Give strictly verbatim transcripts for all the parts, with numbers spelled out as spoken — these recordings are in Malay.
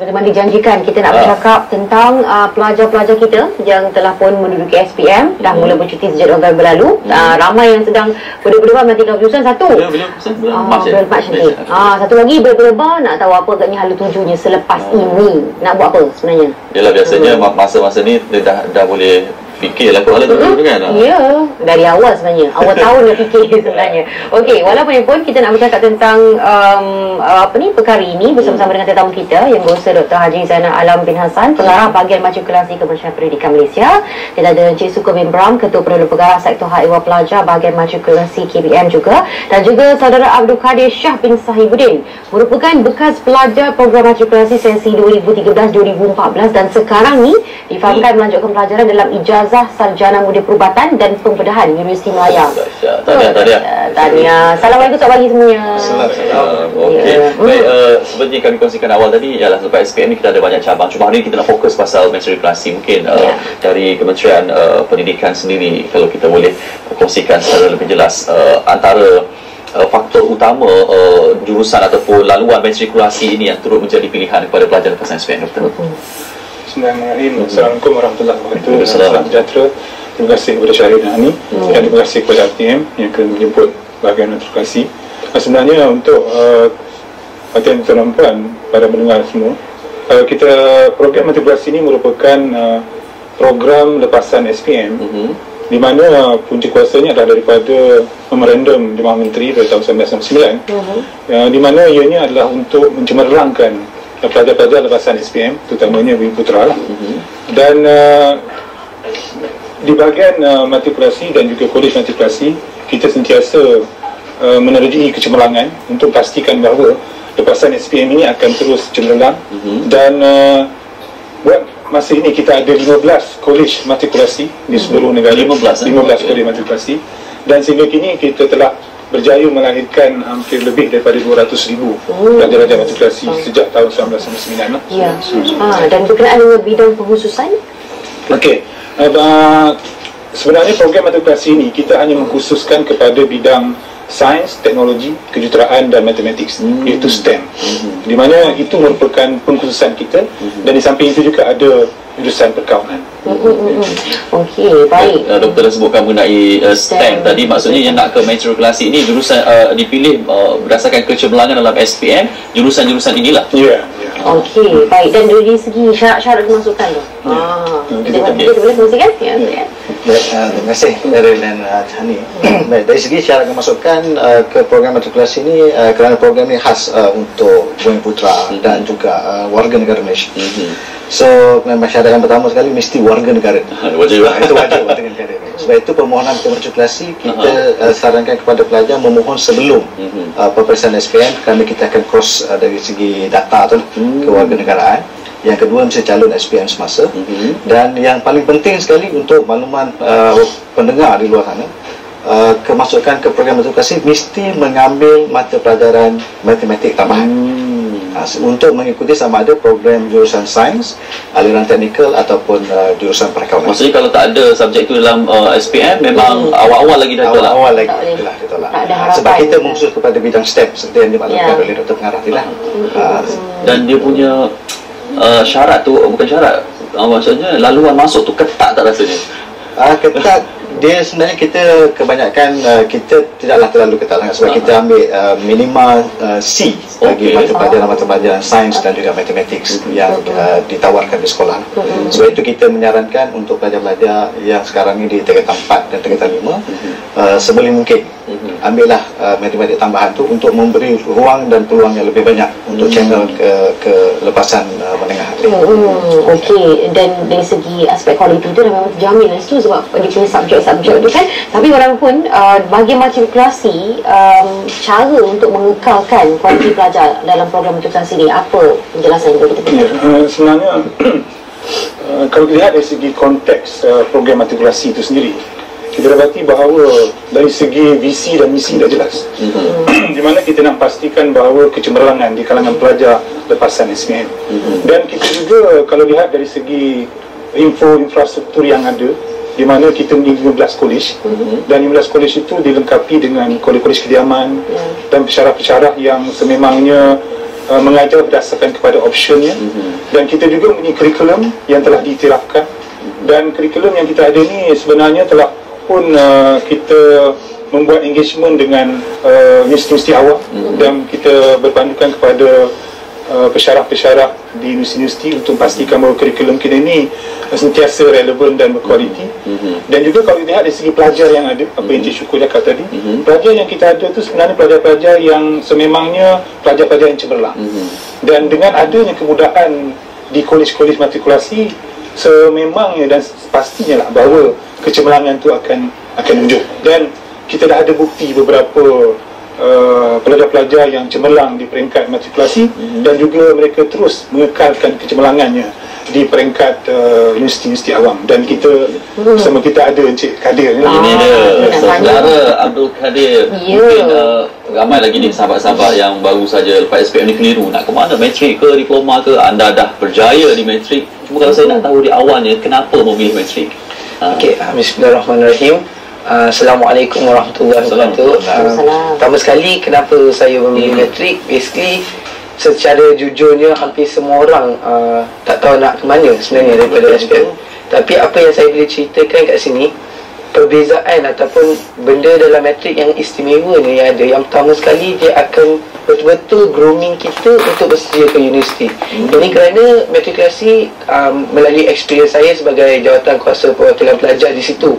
Memang dijanjikan kita nak bercakap ha. tentang uh, pelajar-pelajar kita yang telah pun menduduki S P M, dah hmm. mula bercuti sejak November berlalu. hmm. uh, Ramai yang sedang berdebar-debar menantikan keputusan. Satu ya, bulan Mac uh, Mac nanti uh, satu lagi berdebar nak tahu apa agaknya hala tujunya selepas hmm. ini. Nak buat apa sebenarnya? Yalah, biasanya hmm. masa-masa ni dia dah, dah boleh fikirlah kalau tu mm-hmm. kan. Ya, dari awal sebenarnya. Awal tahun dah fikir sebenarnya. Okey, walaupun pun kita nak bercakap tentang um, apa ni perkara ini bersama-sama dengan tetamu kita yang berusaha Doktor Haji Zainal Alam bin Hassan, pengarah bahagian matrikulasi Kementerian Pendidikan Malaysia. Kita ada Encik Sukur bin Bram, Ketua Perdana Pengarah Sektor Hak Ehwal Pelajar bahagian matrikulasi K B M juga, dan juga Saudara Abdul Kadir Shah bin Sahibuddin, merupakan bekas pelajar program matrikulasi sesi dua ribu tiga belas dua ribu empat belas dan sekarang ni difahamkan melanjutkan pelajaran dalam ijazah Sarjana Muda Perubatan dan Pembedahan Universiti Melayu. Tahniah, tahniah. Tahniah. Assalamualaikum selamat pagi semuanya. Assalamualaikum. Okey. Baik, uh, seperti kami kongsikan awal tadi, ialah selepas S P M ni kita ada banyak cabang. Cuma hari ni kita nak fokus pasal matrikulasi. Mungkin uh, yeah. dari Kementerian uh, Pendidikan sendiri, kalau kita boleh kongsikan secara lebih jelas uh, antara uh, faktor utama uh, jurusan ataupun laluan matrikulasi ini yang turut menjadi pilihan kepada pelajar lepas S P M, Doktor. Bismillahirrahmanirrahim. Assalamualaikum warahmatullahi wabarakatuh. Salam sejahtera. Terima kasih kepada Syahrir dan Hani, hmm. dan terima kasih kepada R T M yang akan menjemput bahagian matrikulasi. Sebenarnya untuk uh, hadirin tuan dan puan, para pendengar semua, uh, kita program matrikulasi ini merupakan uh, program lepasan S P M, hmm. di mana uh, punca kuasanya adalah daripada Memorandum Jemaah Menteri pada tahun seribu sembilan ratus enam puluh sembilan, hmm. uh, di mana ianya adalah untuk mencemerlangkan pelajar-pelajar lepasan S P M, terutamanya Bumi Putera lah. Mm-hmm. Dan uh, di bahagian uh, matrikulasi dan juga kolej matrikulasi, kita sentiasa uh, menerjui kecemerlangan untuk pastikan bahawa lepasan S P M ini akan terus cemerlang. Mm-hmm. Dan uh, buat masa ini kita ada lima belas kolej matrikulasi di seluruh negara. lima belas, lima belas kolej matrikulasi. Dan sehingga kini kita telah berjaya melahirkan hampir lebih daripada dua ratus ribu pelajar-pelajar matrikulasi oh. sejak tahun seribu sembilan ratus sembilan puluh sembilan lah. Ya. Ah, dan berkenaan dengan bidang pengkhususan? Okey. Uh, sebenarnya program matrikulasi ini kita hanya mengkhususkan kepada bidang sains, teknologi, kejuruteraan dan matematik, hmm. iaitu STEM. Hmm. Di mana itu merupakan pengkhususan kita, hmm. dan di samping itu juga ada jurusan perkawanan. Hmm. Hmm. Okey, baik. Uh, doktor dah sebutkan mengenai uh, STEM, STEM tadi, maksudnya yang nak ke matrikulasi ini jurusan uh, dipilih uh, berdasarkan kecemerlangan dalam S P M, jurusan-jurusan inilah. Ya. Yeah. Okey, baik. Dan dari segi syarat-syarat kemasukan tu, ya. ah, kita, kita, kita boleh kongsikan? Ya, ya. Baik, uh, terima kasih Daryl dan uh, Hani. Baik, dari segi syarat kemasukan uh, ke program matrikulasi ini, uh, kerana program ini khas uh, untuk Bumi Putera mm-hmm. dan juga uh, warga negara Malaysia. Mm-hmm. So, memang syarat yang pertama sekali mesti warga negara. Wajib lah. Itu wajib warga negara. Sebab itu permohonan ke matrikulasi kita uh, sarankan kepada pelajar memohon sebelum mm-hmm. uh, peperiksaan S P M, kerana kita akan cross uh, dari segi data tu mm-hmm. kewarganegaraan. Yang kedua mesti calon S P M semasa. Mm-hmm. Dan yang paling penting sekali untuk makluman uh, pendengar di luar sana, uh, kemasukan ke program matrikulasi mesti mengambil mata pelajaran matematik tambahan. Mm. Untuk mengikuti sama ada program jurusan sains, aliran teknikal ataupun uh, jurusan perkawanan. Maksudnya kalau tak ada subjek itu dalam uh, S P M, memang hmm. awal-awal lagi dah tolak. Awal-awal lagi itulah, itulah. Sebab kita mengkhusus kepada bidang STEM seperti yang dimaklumkan yeah. oleh Doktor Pengarah tadi lah. Hmm. Uh, Dan dia punya uh, syarat tu, bukan syarat, uh, maksudnya laluan masuk tu ketat tak rasanya? Uh, ketat. Dia sebenarnya kita kebanyakan uh, kita tidaklah terlalu ketat sangat sebab uh-huh. kita ambil uh, minima uh, C bagi okay. mata pelajaran-mata pelajaran sains dan juga matematik uh-huh. yang uh, ditawarkan di sekolah. Uh-huh. Sebab itu kita menyarankan untuk pelajar-pelajar yang sekarang ini di tingkatan empat dan tingkatan lima uh-huh. uh, sebelum mungkin uh-huh. ambillah uh, matematik tambahan tu untuk memberi ruang dan peluang yang lebih banyak untuk uh-huh. channel ke ke lepasan uh, menengah. Uh-huh. Okey, dan dari segi aspek kualiti tu dah memang terjamin lah tu sebab dia punya subjek subjek tu kan. Tapi orang pun uh, bagi matrikulasi, um, cara untuk mengekalkan kualiti pelajar dalam program matrikulasi ni, apa penjelasan yang kita beri? Ya, uh, sebenarnya uh, kalau dilihat dari segi konteks uh, program matrikulasi itu sendiri, kita dapati bahawa dari segi visi dan misi dah jelas. Mm-hmm. Di mana kita nak pastikan bahawa kecemerlangan di kalangan pelajar lepasan S P M. Mm-hmm. Dan kita juga kalau lihat dari segi info infrastruktur yang ada, di mana kita memiliki lima belas kolej, mm-hmm. dan lima belas kolej itu dilengkapi dengan kolej-kolej kediaman, yeah. dan pensyarah-pensyarah yang sememangnya uh, mengajar berdasarkan kepada optionnya, mm-hmm. dan kita juga mempunyai kurikulum yang telah diiktirafkan, mm-hmm. dan kurikulum yang kita ada ni sebenarnya telah pun uh, kita membuat engagement dengan uh, universiti awam, mm-hmm. dan kita berpandukan kepada uh, pesyarah-pesyarah di universiti-universiti untuk memastikan bahawa kurikulum kita ni sentiasa relevan dan berkualiti, mm-hmm. dan juga kalau kita lihat dari segi pelajar yang ada, apa yang Cik Syukur cakap tadi, mm-hmm. pelajar yang kita ada tu sebenarnya pelajar-pelajar yang sememangnya pelajar-pelajar yang cemerlang, mm-hmm. dan dengan adanya kemudahan di kolej-kolej matrikulasi, sememangnya dan pastinya lah bahawa kecemerlangan tu akan akan wujud, dan kita dah ada bukti beberapa uh, pelajar-pelajar yang cemerlang di peringkat matrikulasi, mm-hmm. dan juga mereka terus mengekalkan kecemerlangannya di peringkat uh, universiti-universiti awam, dan kita mm. sama kita ada Encik Kadir ni. Ini dia saudara Abdul Kadir. Yeah. Mungkin uh, ramai lagi ni sahabat-sahabat yang baru saja lepas S P M ni keliru nak ke mana, matrik ke diploma ke. Anda dah berjaya di matrik, cuma kalau saya nak tahu di awalnya kenapa memilih matrik. uh. Okey, uh, bismillahirrahmanirrahim. Uh, Assalamualaikum warahmatullahi wabarakatuh. Uh, pertama sekali, kenapa saya memilih hmm. matrik? Basically, secara jujurnya hampir semua orang uh, tak tahu nak ke mana sebenarnya daripada S P M. Tapi apa yang saya boleh ceritakan kat sini, perbezaan ataupun benda dalam matrik yang istimewa ni yang ada. Yang pertama sekali, dia akan betul-betul grooming kita untuk bersedia ke universiti. Hmm. Ini kerana matrikulasi um, melalui experience saya sebagai jawatan kuasa perwakilan pelajar di situ.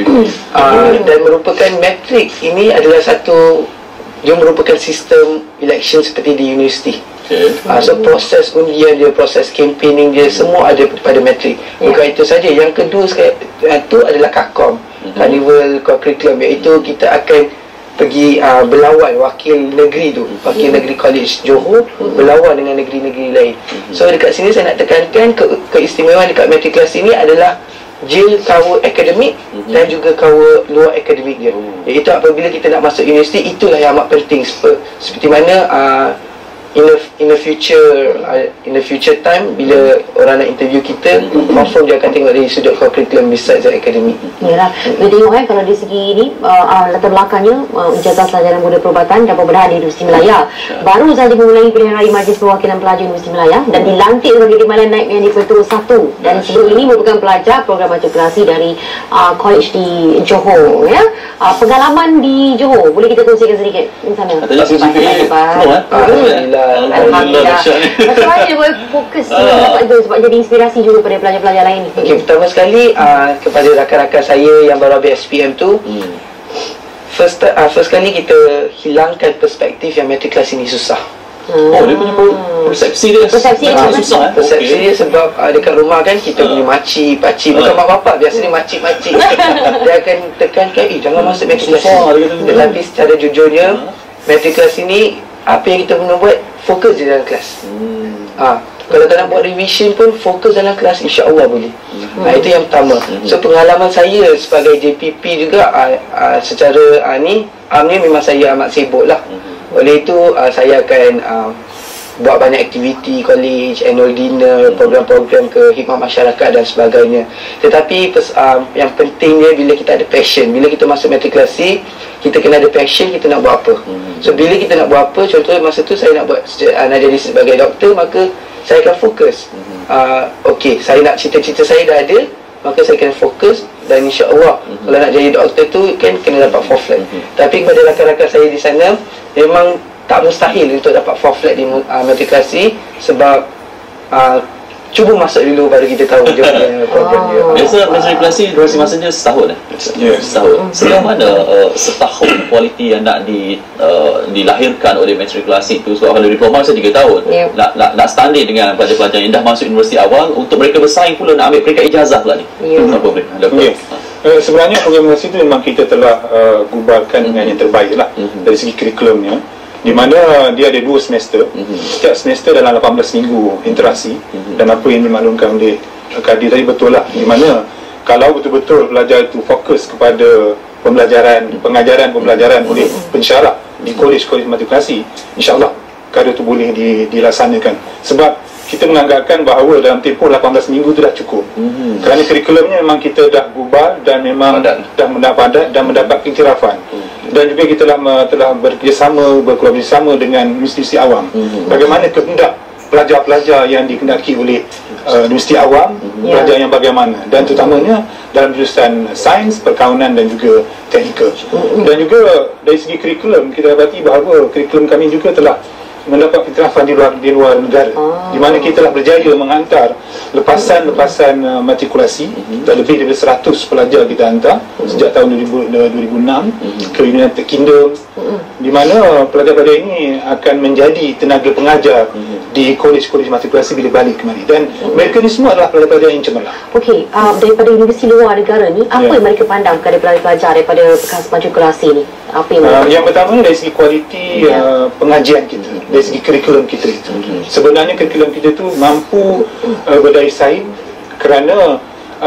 uh, dan merupakan matrik ini adalah satu, dia merupakan sistem election seperti di universiti. Okay. Uh, so proses undian dia, proses campaigning dia, semua ada pada matrik. Bukan yeah. itu saja. Yang kedua itu adalah Kakom, mm-hmm. Carnival Curriculum, iaitu kita akan pergi uh, berlawan wakil negeri tu, wakil negeri College Johor, mm-hmm. berlawan dengan negeri-negeri lain. Mm-hmm. So dekat sini saya nak tekankan ke, keistimewaan dekat matrikulasi ni adalah dia cover akademik, mm-hmm. dan juga cover luar akademik dia. Mm-hmm. Iaitu apabila kita nak masuk universiti, itulah yang amat penting. Seperti, seperti mana uh, in the in the future uh, in the future time bila orang nak interview kita, confirm dia akan tengok dari sudut curriculum besides the academic. Yalah, kita tengok kan kalau dari segi ni uh, uh, latar belakangnya uh, ijazah sarjana muda perubatan dapat berada di Universiti Melaya. Baru saja memulai pilihan raya Majlis Perwakilan Pelajar Universiti Melaya dan dilantik sebagai Timbalan Naib yang dipertua satu, dan sebelum ini merupakan pelajar program matrikulasi dari uh, college di Johor, ya. Uh, pengalaman di Johor boleh kita kongsikan sedikit di sana. Katanya C C P A semua eh. Alhamdulillah. Alhamdulillah. Macam mana dia boleh fokus dapat tu sebab jadi inspirasi juga pada pelajar-pelajar lain ni? Okey, pertama sekali uh, kepada rakan-rakan saya yang baru habis S P M tu, hmm. first uh, first kali kita hilangkan perspektif yang matrikulasi ni susah. Hmm. Oh, dia punya persepsi dia persepsi dia susah eh? Persepsi okay. dia sebab uh, dekat rumah kan kita uh. punya makcik, pakcik, bukan uh. mak bapak, biasanya makcik-makcik dia akan tekankan, eh jangan masuk matrikulasi. Tetapi secara jujurnya, uh. matrikulasi ni apa yang kita kena buat, fokus je dalam kelas. hmm. ha, Kalau tak nak buat revision pun, fokus dalam kelas, insya-Allah boleh. hmm. ha, Itu yang pertama. hmm. So pengalaman saya sebagai J P P juga, ha, ha, secara ha, ni am ni memang saya amat sibuk lah. hmm. Oleh itu ha, saya akan ha, buat banyak aktiviti college, annual dinner, program-program ke khidmat masyarakat dan sebagainya. Tetapi pers, um, yang pentingnya bila kita ada passion, bila kita masuk matrikulasi, kita kena ada passion, kita nak buat apa. hmm. So bila kita nak buat apa, contohnya masa tu saya nak buat uh, nak jadi sebagai doktor, maka saya akan fokus. hmm. uh, Okey, saya nak cita-cita saya dah ada, maka saya kena fokus, dan insya-Allah hmm. kalau nak jadi doktor tu kan kena dapat four flat. hmm. Tapi kepada rakan-rakan saya di sana, memang tak mustahil untuk dapat four flat di uh, matrikulasi, sebab uh, cuba masuk dulu baru kita tahu dia punya program dia. Biasa matrikulasi durasi masanya setahun eh? Yes. Setahun. Sejauh mana uh, setahun kualiti yang nak di, uh, dilahirkan oleh matrikulasi itu? Sebab kalau diploma saya tiga tahun. Yep. Nak, nak, nak standing dengan pelajar-pelajar yang dah masuk universiti awal, untuk mereka bersaing pula nak ambil peringkat ijazah pula ni. Yep. Apa boleh? Okay. Uh, sebenarnya program universiti itu memang kita telah uh, gubarkan mm-hmm. dengan yang terbaik lah, mm-hmm. dari segi kurikulumnya, di mana dia ada dua semester. mm-hmm. Setiap semester dalam lapan belas minggu interaksi. mm-hmm. Dan apa yang dimaklumkan oleh Kadir tadi betul lah, di mana kalau betul-betul pelajar itu fokus kepada pembelajaran, pengajaran, pembelajaran mm-hmm. oleh pensyarah di kolej-kolej matrikulasi, insya-Allah karya itu boleh dilaksanakan. Sebab kita menganggarkan bahawa dalam tempoh lapan belas minggu itu dah cukup. mm-hmm. Kerana kurikulumnya memang kita dah gubal dan memang padat. dah mendapat padat dan mendapat iktirafan. mm-hmm. dan juga kita telah telah bekerjasama berkolaborasi dengan institusi awam. Mm-hmm. Bagaimana kehendak pelajar-pelajar yang dikehendaki oleh uh, universiti awam, mm-hmm. pelajar yang bagaimana, dan terutamanya dalam jurusan sains, perkawanan dan juga teknikal. Mm-hmm. Dan juga dari segi kurikulum, kita dapati bahawa kurikulum kami juga telah mendapat iktirafan di luar di luar negara, oh. di mana kita telah berjaya menghantar lepasan-lepasan uh, matrikulasi, mm-hmm. dan lebih daripada seratus pelajar kita hantar, mm-hmm. sejak tahun dua ribu enam, mm-hmm. ke United Kingdom, mm-hmm. di mana pelajar-pelajar ini akan menjadi tenaga pengajar, mm-hmm. di kolej-kolej matrikulasi bila balik kemari, dan mm-hmm. mereka ni semua adalah pelajar-pelajar yang cemerlang. Okey, uh, daripada universiti luar negara ni, apa yeah. yang mereka pandang kepada pelajar-pelajar daripada bekas matrikulasi ni? Apa yang uh, yang pertama dari segi kualiti yeah. uh, pengajian kita, dari segi kurikulum kita itu. Mm-hmm. Sebenarnya kurikulum kita itu mampu uh, berdaya saing kerana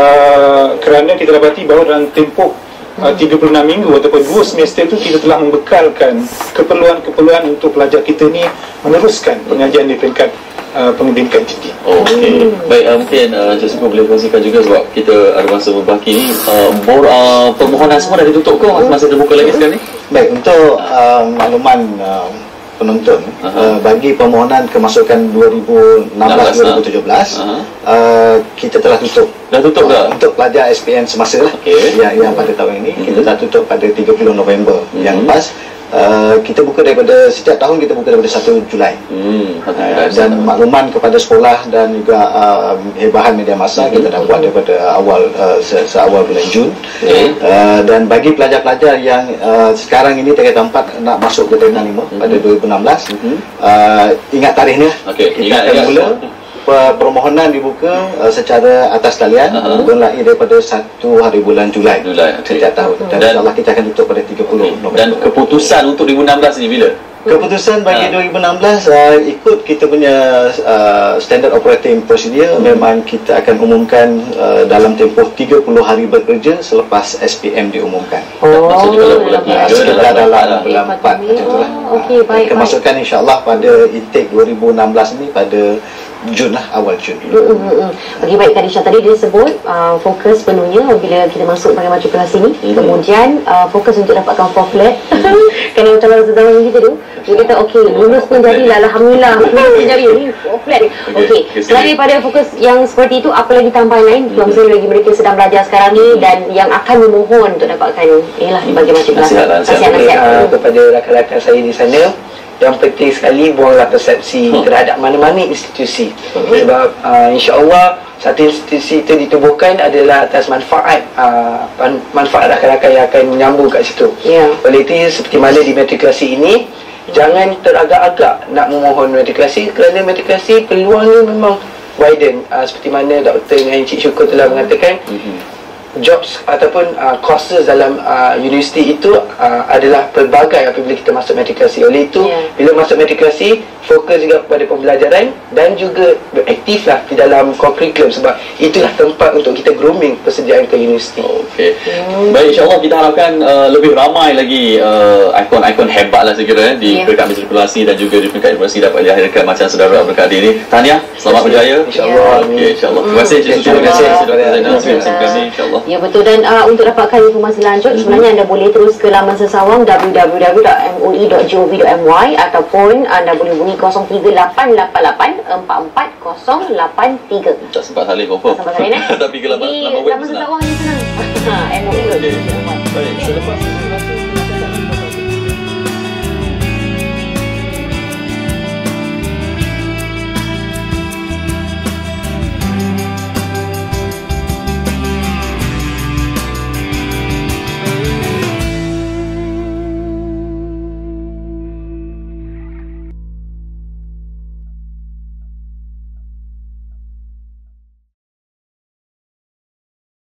uh, kerana kita dapati bahawa dalam tempoh uh, tiga puluh enam minggu ataupun dua semester itu kita telah membekalkan keperluan-keperluan untuk pelajar kita ni meneruskan pengajian di peringkat uh, pendidikan tinggi. Okey. Baik, uh, mungkin uh, Encik Sungguh boleh kongsikan juga sebab kita ada masa berbaki ni, uh, bor, uh, permohonan semua dah ditutup ke? Masih terbuka lagi sekarang ni? Baik, untuk uh, makluman uh, penonton, uh-huh. uh, bagi permohonan kemasukan dua ribu enam belas dua ribu tujuh belas, uh-huh. uh, kita telah tutup. Dah tutup dah? Uh, untuk pelajar S P M semasa lah, okay. yang, yang pada tahun ini, uh-huh. kita telah tutup pada tiga puluh November uh-huh. yang lepas. Uh, kita buka daripada, setiap tahun kita buka daripada satu Julai, hmm, uh, dan makluman kepada sekolah dan juga uh, hebahan media masa, hmm. kita dah buat daripada awal uh, se- seawal bulan Jun, okay. uh, dan bagi pelajar-pelajar yang uh, sekarang ini tingkatan empat nak masuk ke tingkatan lima hmm. pada dua ribu enam belas, hmm. uh, ingat tarikhnya, okay. kita ingat, akan ingat. mula permohonan dibuka uh, secara atas talian uh-huh. mulai daripada satu hari bulan Julai, Julai okay. setiap tahun, dan, dan insyaAllah kita akan tutup pada tiga puluh okay. November. Dan keputusan untuk dua ribu enam belas ni bila? Keputusan bagi uh. dua ribu enam belas uh, ikut kita punya uh, standard operating procedure, hmm. memang kita akan umumkan uh, dalam tempoh tiga puluh hari bekerja selepas S P M diumumkan. Oh, maksudnya kalau bulan tiga sekitar dalam bulan empat macam itulah. Okey, baik. Kemasukan insya-Allah pada intake dua ribu enam belas ni pada Jun lah, awal Jun. Mm-hmm. Okey, baik, Kadisha tadi dia sebut uh, fokus penuhnya bila kita masuk pada matrikulasi ni, mm-hmm. kemudian uh, fokus untuk dapatkan four flat. Mm-hmm. Kerana macam masa zaman kita tu, dia kata okey, lulus pun jadilah, alhamdulillah, lulus pun jadi ni four flat. Okey, selain daripada fokus yang seperti itu, apa lagi tambahan lain mm-hmm. yang misalnya lagi mereka sedang belajar sekarang ni dan yang akan memohon untuk dapatkan ialah di bahagian matrikulasi? Nasihat-nasihat uh, kepada rakan-rakan saya di sana, yang penting sekali buanglah persepsi hmm. terhadap mana-mana institusi, hmm. sebab uh, insya-Allah satu institusi itu ditubuhkan adalah atas manfaat uh, manfaat rakan-rakan yang akan menyambung kat situ. Yeah. Oleh itu seperti mana di matrikulasi ini, jangan teragak-agak nak memohon matrikulasi kerana matrikulasi peluangnya memang widen, uh, seperti mana Doktor dengan Encik Syukur telah mengatakan. Hmm. Jobs ataupun uh, courses dalam uh, universiti itu uh, adalah pelbagai apabila kita masuk matrikulasi. Oleh itu, yeah. bila masuk matrikulasi, fokus juga kepada pembelajaran dan juga aktiflah di dalam kurikulum, sebab itulah tempat untuk kita grooming persediaan ke universiti. Okey. Hmm. Baik, insya-Allah kita harapkan uh, lebih ramai lagi uh, ikon-ikon hebat lah saya kira eh, di yeah. peringkat matrikulasi dan juga di peringkat universiti dapat dilahirkan macam saudara Abdul Qadir ini. Tahniah, selamat berjaya. Insya-Allah. Okey, insya-Allah. Terima kasih Encik Suci, terima kasih Doktor Zainal, terima kasih insya-Allah. Ya betul, dan uh, untuk dapatkan informasi lanjut mm-hmm. sebenarnya anda boleh terus ke laman sesawang w w w dot m o e dot gov dot m y ataupun anda boleh hubungi kosong tiga lapan lapan lapan empat empat kosong lapan tiga. Tak sempat salin confirm. Tak sempat salin eh. Tapi ke laman laman sesawang ni senang. M O E dot gov dot m y. Baik, selepas